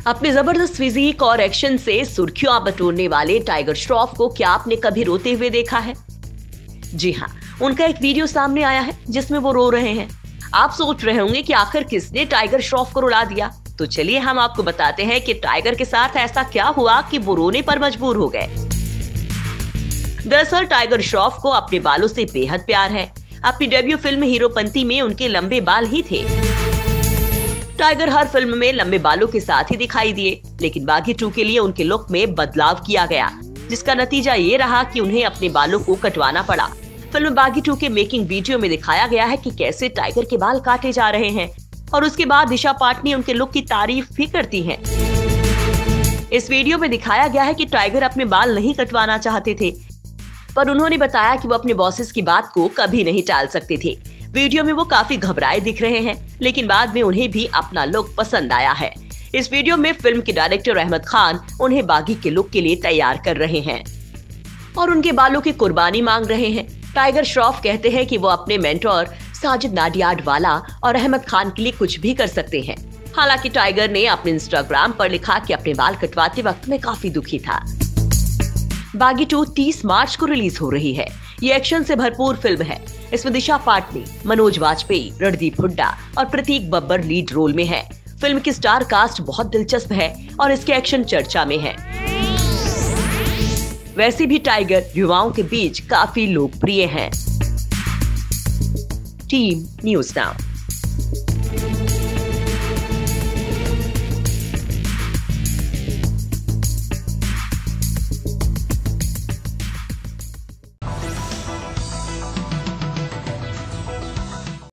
अपने जबरदस्त फिजिक और एक्शन से सुर्खियां बटोरने वाले टाइगर श्रॉफ को क्या आपने कभी रोते हुए देखा है? जी हाँ, उनका एक वीडियो सामने आया है जिसमें वो रो रहे हैं। आप सोच रहे होंगे कि आखिर किसने टाइगर श्रॉफ को रुला दिया, तो चलिए हम आपको बताते हैं कि टाइगर के साथ ऐसा क्या हुआ कि वो रोने पर मजबूर हो गए। दरअसल टाइगर श्रॉफ को अपने बालों से बेहद प्यार है। अपनी डेब्यू फिल्म हीरोपंती में उनके लंबे बाल ही थे। टाइगर हर फिल्म में लंबे बालों के साथ ही दिखाई दिए, लेकिन बागी 2 के लिए उनके लुक में बदलाव किया गया, जिसका नतीजा ये रहा कि उन्हें अपने बालों को कटवाना पड़ा। फिल्म बागी 2 के मेकिंग वीडियो में दिखाया गया है कि कैसे टाइगर के बाल काटे जा रहे हैं और उसके बाद दिशा पाटनी उनके लुक की तारीफ भी करती हैं। इस वीडियो में दिखाया गया है कि टाइगर अपने बाल नहीं कटवाना चाहते थे, पर उन्होंने बताया कि वो अपने बॉसेस की बात को कभी नहीं टाल सकते थे। वीडियो में वो काफी घबराए दिख रहे हैं, लेकिन बाद में उन्हें भी अपना लुक पसंद आया है। इस वीडियो में फिल्म के डायरेक्टर अहमद खान उन्हें बागी के लुक के लिए तैयार कर रहे हैं और उनके बालों की कुर्बानी मांग रहे हैं। टाइगर श्रॉफ कहते हैं कि वो अपने मेंटोर साजिद नाडियाडवाला और अहमद खान के लिए कुछ भी कर सकते हैं। हालांकि टाइगर ने अपने इंस्टाग्राम पर लिखा कि अपने बाल कटवाते वक्त में काफी दुखी था। बागी 2 30 मार्च को रिलीज हो रही है। ये एक्शन से भरपूर फिल्म है। इसमें दिशा पाटनी, मनोज वाजपेयी, रणदीप हुड्डा और प्रतीक बब्बर लीड रोल में है। फिल्म की स्टार कास्ट बहुत दिलचस्प है और इसके एक्शन चर्चा में है। वैसे भी टाइगर युवाओं के बीच काफी लोकप्रिय हैं। Team news now.